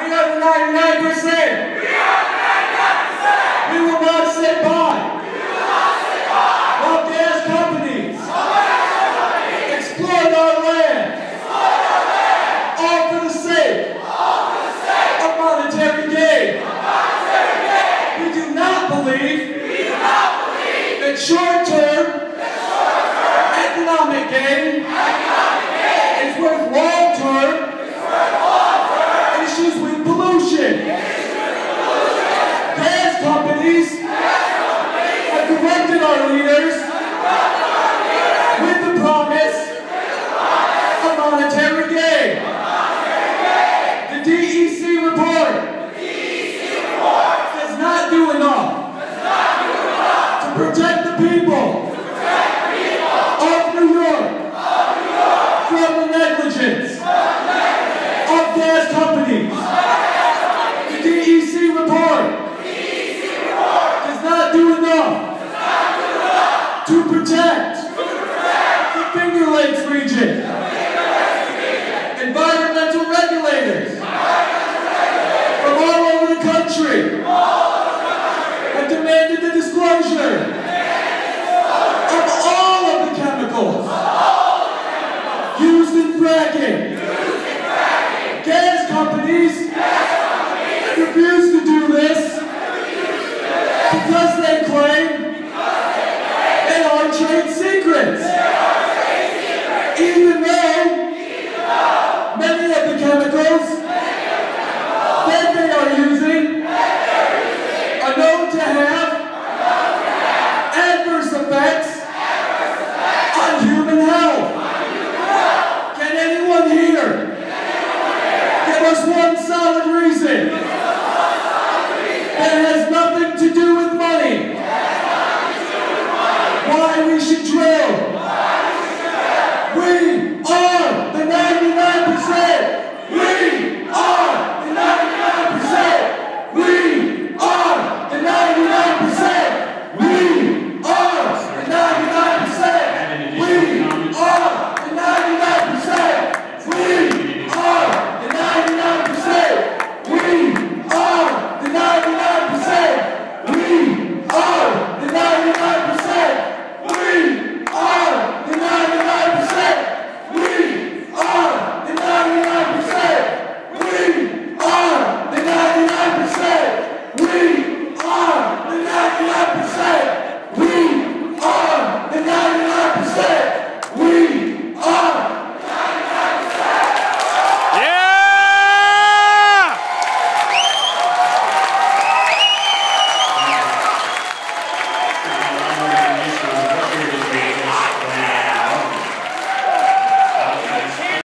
We are the 99%. We are the 99%. We will not sit by. We will not sit by. While gas companies exploit our land. All for the sake of monetary gain. We do not believe that short-term economic gain is worth long-term issues with pollution. Gas companies have corrupted our leaders with the promise of monetary gain. The DEC report does not do enough to protect the people of New York from the negligence of gas companies. The DEC report does not do enough to protect the Finger Lakes region. Environmental regulators from all over the country have demanded the disclosure of all of the chemicals used in fracking. Gas companies